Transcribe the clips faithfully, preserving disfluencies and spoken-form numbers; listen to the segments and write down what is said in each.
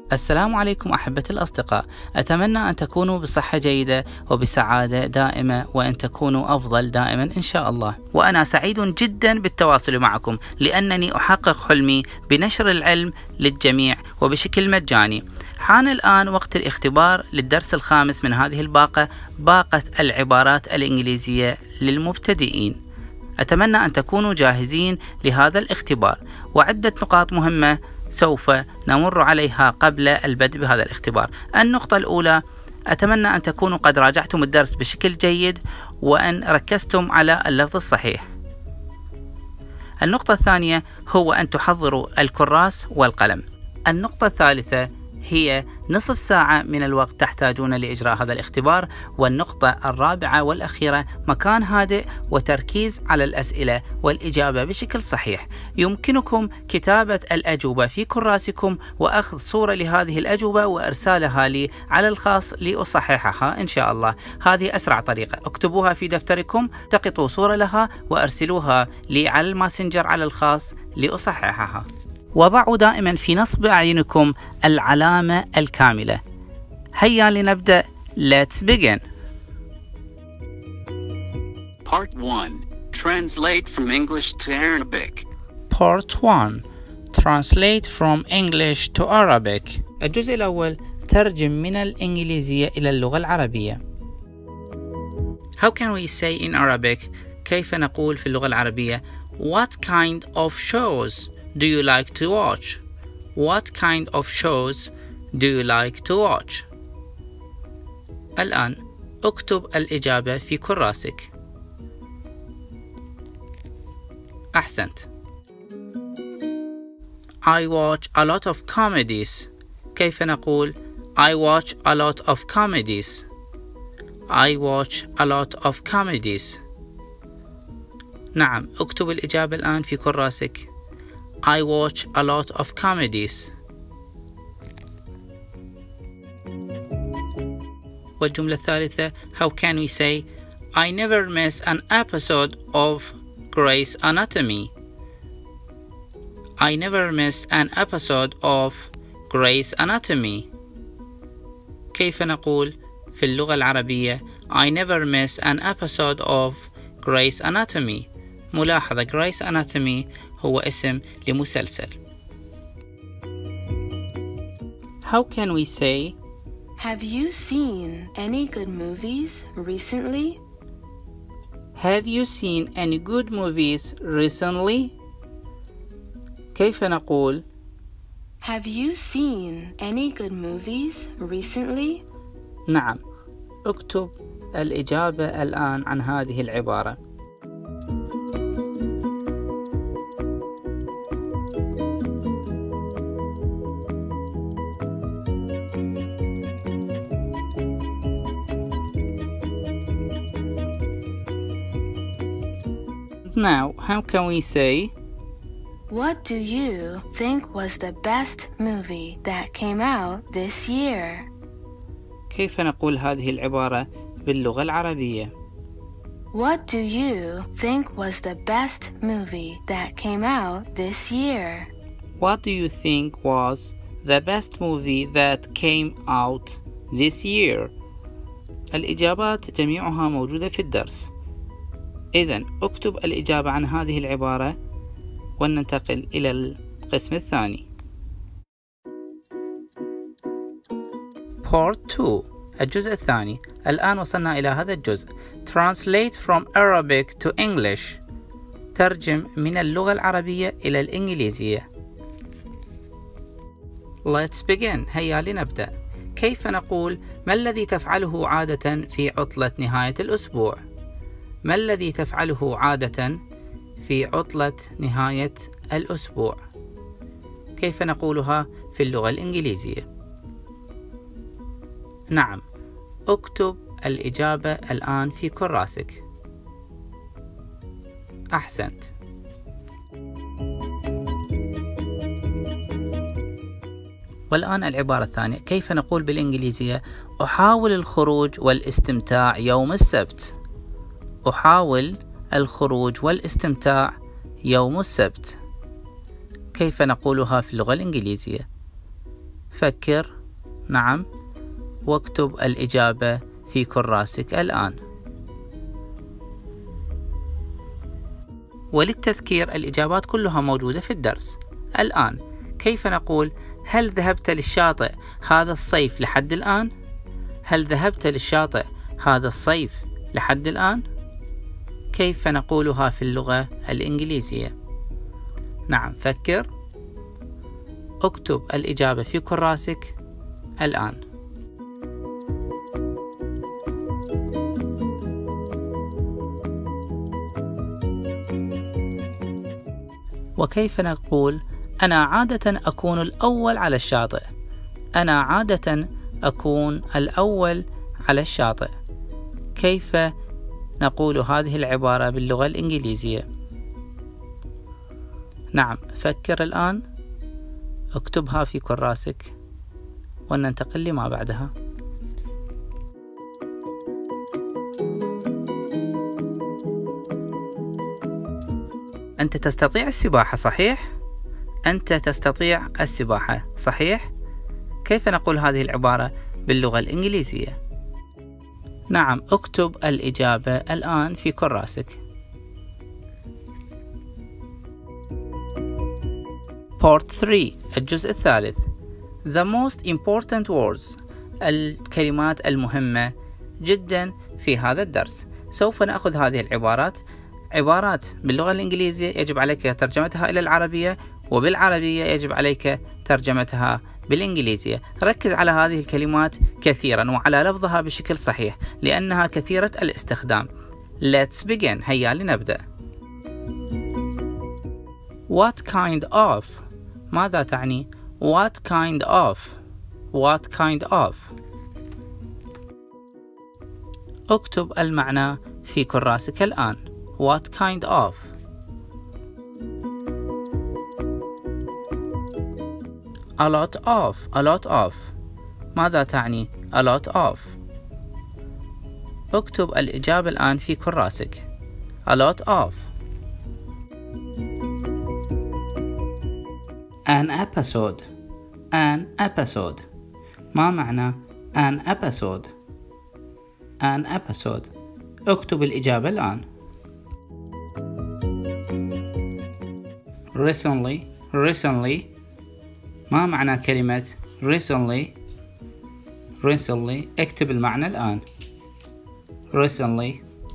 السلام عليكم أحبتي الأصدقاء، أتمنى أن تكونوا بصحة جيدة وبسعادة دائمة، وأن تكونوا أفضل دائما إن شاء الله. وأنا سعيد جدا بالتواصل معكم، لأنني أحقق حلمي بنشر العلم للجميع وبشكل مجاني. حان الآن وقت الاختبار للدرس الخامس من هذه الباقة، باقة العبارات الإنجليزية للمبتدئين. أتمنى أن تكونوا جاهزين لهذا الاختبار، وعدة نقاط مهمة سوف نمر عليها قبل البدء بهذا الاختبار. النقطة الأولى، أتمنى أن تكونوا قد راجعتم الدرس بشكل جيد وأن ركزتم على اللفظ الصحيح. النقطة الثانية هو أن تحضروا الكراس والقلم. النقطة الثالثة هي نصف ساعة من الوقت تحتاجون لإجراء هذا الاختبار. والنقطة الرابعة والأخيرة، مكان هادئ وتركيز على الأسئلة والإجابة بشكل صحيح. يمكنكم كتابة الأجوبة في كراسكم وأخذ صورة لهذه الأجوبة وإرسالها لي على الخاص لأصححها إن شاء الله. هذه أسرع طريقة. اكتبوها في دفتركم، تقطوا صورة لها وأرسلوها لي على الماسنجر على الخاص لأصححها. وضعوا دائما في نصب أعينكم العلامة الكاملة. هيا لنبدأ. Let's begin. Part one. Translate from English to Arabic. Part one. Translate from English to Arabic. الجزء الأول، ترجم من الإنجليزية إلى اللغة العربية. How can we say in Arabic؟ كيف نقول في اللغة العربية What kind of shows do you like to watch? What kind of shows do you like to watch? الآن اكتب الإجابة في كراسك. أحسنت. I watch a lot of comedies. كيف نقول I watch a lot of comedies? I watch a lot of comedies. نعم، اكتب الإجابة الآن في كراسك. I watch a lot of comedies. والجملة الثالثة، how can we say I never miss an episode of Grey's Anatomy? I never miss an episode of Grey's Anatomy. كيف نقول في اللغة العربية I never miss an episode of Grey's Anatomy؟ ملاحظة Grey's Anatomy هو اسم لمسلسل. How can we say Have you seen any good movies recently? Have you seen any good movies recently? كيف نقول Have you seen any good movies recently? نعم، اكتب الإجابة الآن عن هذه العبارة. Now, how can we say What do you think was the best movie that came out this year? كيف نقول هذه العبارة باللغة العربية؟ What do you think was the best movie that came out this year? What do you think was the best movie that came out this year? الإجابات جميعها موجودة في الدرس. إذن اكتب الإجابة عن هذه العبارة وننتقل إلى القسم الثاني. Part two. الجزء الثاني. الآن وصلنا إلى هذا الجزء. Translate from Arabic to English. ترجم من اللغة العربية إلى الإنجليزية. Let's begin. هيا لنبدأ. كيف نقول ما الذي تفعله عادة في عطلة نهاية الأسبوع؟ ما الذي تفعله عادة في عطلة نهاية الأسبوع؟ كيف نقولها في اللغة الإنجليزية؟ نعم، اكتب الإجابة الآن في كراسك. أحسنت. والآن العبارة الثانية، كيف نقول بالإنجليزية أحاول الخروج والاستمتاع يوم السبت؟ أحاول الخروج والاستمتاع يوم السبت. كيف نقولها في اللغة الإنجليزية؟ فكر. نعم، واكتب الإجابة في كراسك الآن. وللتذكير الإجابات كلها موجودة في الدرس. الآن كيف نقول هل ذهبت للشاطئ هذا الصيف لحد الآن؟ هل ذهبت للشاطئ هذا الصيف لحد الآن؟ كيف نقولها في اللغة الإنجليزية؟ نعم، فكر. اكتب الإجابة في كراسك الآن. وكيف نقول أنا عادة أكون الأول على الشاطئ؟ أنا عادة أكون الأول على الشاطئ. كيف نقول هذه العبارة باللغة الإنجليزية؟ نعم، فكر الآن، اكتبها في كراسك وننتقل لما بعدها. أنت تستطيع السباحة، صحيح؟ أنت تستطيع السباحة، صحيح؟ كيف نقول هذه العبارة باللغة الإنجليزية؟ نعم، اكتب الإجابة الآن في كراسك. Part ثلاثة، الجزء الثالث. The most important words، الكلمات المهمة جدا في هذا الدرس. سوف نأخذ هذه العبارات، عبارات باللغة الإنجليزية يجب عليك ترجمتها إلى العربية، وبالعربية يجب عليك ترجمتها بالإنجليزية. ركز على هذه الكلمات كثيرا وعلى لفظها بشكل صحيح لأنها كثيرة الاستخدام. Let's begin. هيا لنبدأ. What kind of، ماذا تعني what kind of؟ what kind of؟ اكتب المعنى في كراسك الآن. What kind of؟ A lot of. A lot of. ماذا تعني a lot of؟ اكتب الإجابة الآن في كراسك. A lot of. An episode. An episode. ما معنى an episode؟ an episode. اكتب الإجابة الآن. Recently. Recently. ما معنى كلمة recently؟ recently. اكتب المعنى الآن. recently.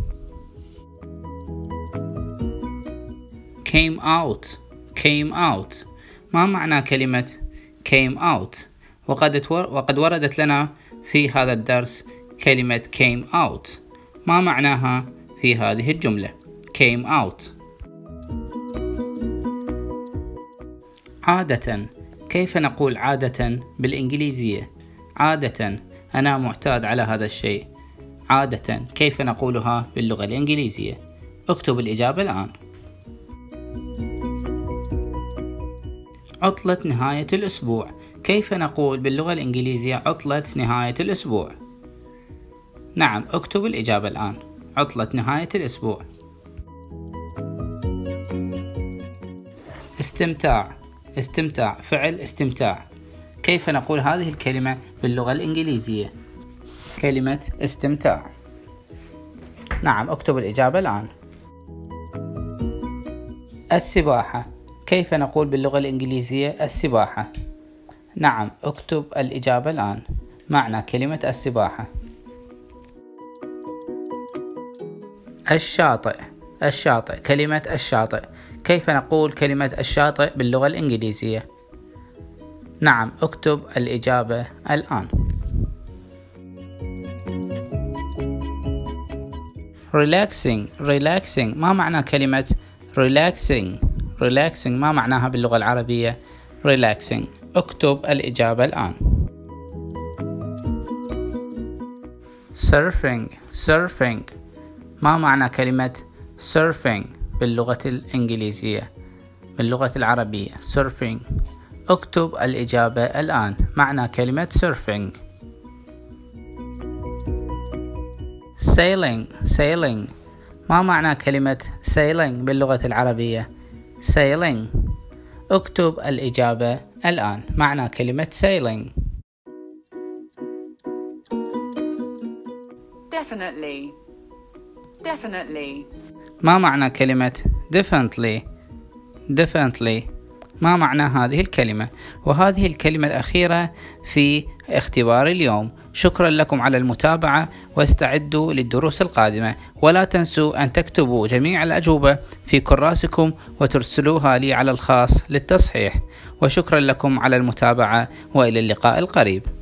came out. came out. ما معنى كلمة came out؟ وقد وقد وردت لنا في هذا الدرس كلمة came out. ما معناها في هذه الجملة؟ came out. عادة. كيف نقول عادة بالإنجليزية؟ عادة، أنا معتاد على هذا الشيء. عادة، كيف نقولها باللغة الإنجليزية؟ اكتب الإجابة الآن. عطلة نهاية الأسبوع. كيف نقول باللغة الإنجليزية عطلة نهاية الأسبوع؟ نعم، اكتب الإجابة الآن. عطلة نهاية الأسبوع. استمتاع. استمتاع، فعل استمتاع. كيف نقول هذه الكلمة باللغة الإنجليزية؟ كلمة استمتاع. نعم، اكتب الإجابة الآن. السباحة. كيف نقول باللغة الإنجليزية السباحة؟ نعم، اكتب الإجابة الآن. معنى كلمة السباحة. الشاطئ. الشاطئ، كلمة الشاطئ. كيف نقول كلمة الشاطئ باللغة الإنجليزية؟ نعم، اكتب الإجابة الآن. relaxing. relaxing. ما معنى كلمة relaxing؟ relaxing ما معناها باللغة العربية؟ relaxing. اكتب الإجابة الآن. surfing. surfing. ما معنى كلمة surfing باللغة الإنجليزية؟ باللغة العربية surfing. اكتب الإجابة الآن. معنى كلمة surfing. sailing. sailing. ما معنى كلمة sailing باللغة العربية؟ sailing. اكتب الإجابة الآن. معنى كلمة sailing. Definitely. Definitely. ما معنى كلمة definitely؟ definitely ما معنى هذه الكلمة؟ وهذه الكلمة الأخيرة في اختبار اليوم. شكرا لكم على المتابعة، واستعدوا للدروس القادمة، ولا تنسوا أن تكتبوا جميع الأجوبة في كراسكم وترسلوها لي على الخاص للتصحيح. وشكرا لكم على المتابعة، وإلى اللقاء القريب.